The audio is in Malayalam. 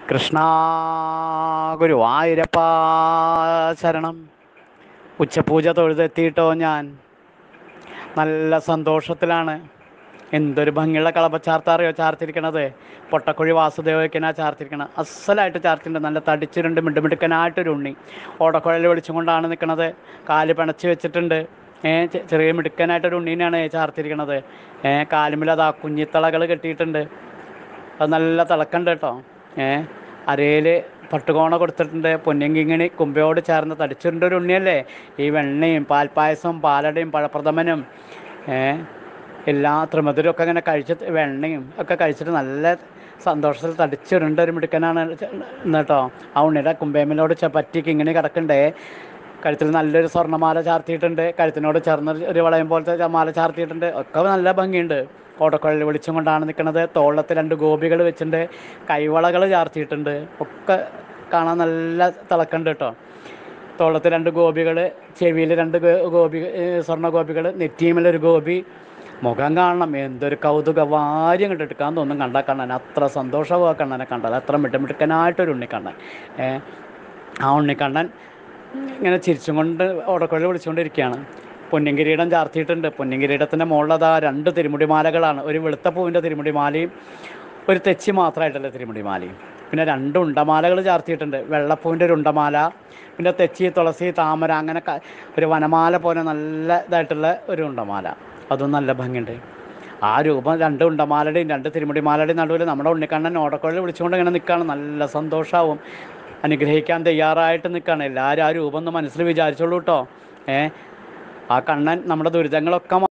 കൃഷ്ണ ഗുരുവായൂരപ്പ ശരണം. ഉച്ചപൂജ തൊഴുതെത്തിയിട്ടോ ഞാൻ. നല്ല സന്തോഷത്തിലാണ്. എന്തൊരു ഭംഗിയുള്ള കളപ്പച്ചാർത്താറിയോ ചാർത്തിരിക്കണത്. പൊട്ടക്കുഴി വാസുദേവയ്ക്കനാ ചാർത്തിരിക്കണത്. അസലായിട്ട് ചാർത്തിട്ടുണ്ട്. നല്ല തടിച്ചിരുണ്ട് മിടുമിടുക്കനായിട്ടൊരു ഉണ്ണി ഓടക്കുഴൽ വിളിച്ചും കൊണ്ടാണ് നിൽക്കുന്നത്. കാല് പിണച്ച് വെച്ചിട്ടുണ്ട്. ചെറിയ മിടുക്കനായിട്ടൊരു ഉണ്ണീനാണ് ചാർത്തിരിക്കണത്. കാലുമിലതാ കുഞ്ഞിത്തളകൾ കെട്ടിയിട്ടുണ്ട്. അത് നല്ല തിളക്കണ്ട് കേട്ടോ. അരയിൽ പട്ടുകോണ കൊടുത്തിട്ടുണ്ട്. പൊന്നിങ്കിങ്ങിണി കുമ്പയോട് ചേർന്ന് തടിച്ചിട്ടൊരു ഉണ്ണിയല്ലേ. ഈ വെണ്ണയും പാൽപ്പായസവും പാലടയും പഴപ്രഥമനും എല്ലാ ത്രിമധുരമൊക്കെ ഇങ്ങനെ കഴിച്ചിട്ട് വെണ്ണയും ഒക്കെ കഴിച്ചിട്ട് നല്ല സന്തോഷത്തിൽ തടിച്ചിടേണ്ട ഒരു മിടുക്കനാണ് കേട്ടോ. ആ ഉണ്ണിയുടെ കുമ്പേമിനോട് പറ്റിക്ക് ഇങ്ങനെ കിടക്കണ്ടേ. കഴുത്തിൽ നല്ലൊരു സ്വർണ്ണമാല ചാർത്തിയിട്ടുണ്ട്. കഴുത്തിനോട് ചേർന്ന് ഒരു വളയം പോലത്തെ മാല ചാർത്തിയിട്ടുണ്ട്. ഒക്കെ നല്ല ഭംഗിയുണ്ട്. ഓടക്കുഴൽ വിളിച്ചും കൊണ്ടാണ് നിൽക്കുന്നത്. തോളത്ത് 2 ഗോപികൾ വെച്ചിട്ടുണ്ട്. കൈവളകൾ ചാർത്തിയിട്ടുണ്ട്. ഒക്കെ കാണാൻ നല്ല തിളക്കണ്ട് കേട്ടോ. തോളത്ത് 2 ഗോപികൾ, ചെവിയിൽ 2 ഗോപി, സ്വർണ്ണ ഗോപികൾ, നെറ്റിയുമിലൊരു ഗോപി. മുഖം കാണണം, എന്തൊരു കൗതുക വാര്യം കണ്ടെടുക്കാൻ തോന്നും കണ്ടാൽ. കണ്ണൻ അത്ര സന്തോഷമാണ് കണ്ണനെ കണ്ടാൽ. അത്ര മിടുമിടുക്കനായിട്ടൊരു ഉണ്ണിക്കണ്ണൻ. ആ ഉണ്ണിക്കണ്ണൻ ഇങ്ങനെ ചിരിച്ചും കൊണ്ട് ഓടക്കുഴൽ വിളിച്ചുകൊണ്ടിരിക്കുകയാണ്. പൊന്നിൻകിരീടം ചാർത്തിയിട്ടുണ്ട്. പൊന്നിൻകിരീടത്തിൻ്റെ മുകളിലതാ 2 തിരുമുടിമാലകളാണ്. ഒരു വെളുത്ത പൂവിൻ്റെ തിരുമുടിമാലയും ഒരു തെച്ചി മാത്രമായിട്ടുള്ള തിരുമുടിമാലയും. പിന്നെ 2 ഉണ്ടമാലകൾ ചാർത്തിയിട്ടുണ്ട്. വെള്ളപ്പൂവിൻ്റെ ഒരു ഉണ്ടമാല, പിന്നെ തെച്ചി, തുളസി, താമര, അങ്ങനെ ഒരു വനമാല പോലെ നല്ല ഇതായിട്ടുള്ള ഒരു ഉണ്ടമാല. അതും നല്ല ഭംഗിയുണ്ട്. ആ രൂപം 2 ഉണ്ടമാലയുടെയും 2 തിരുമുടിമാലയുടെയും നടുവിൽ നമ്മുടെ ഉണ്ണിക്കണ്ണൻ ഓടക്കുഴൽ വിളിച്ചുകൊണ്ട് ഇങ്ങനെ നിൽക്കുകയാണ്. നല്ല സന്തോഷമാവും. അനുഗ്രഹിക്കാൻ തയ്യാറായിട്ട് നിൽക്കുകയാണ്. എല്ലാവരും ആ രൂപം ഒന്ന് മനസ്സിൽ വിചാരിച്ചോളൂ കേട്ടോ. ആ കണ്ണൻ നമ്മുടെ ദുരിതങ്ങളൊക്കെ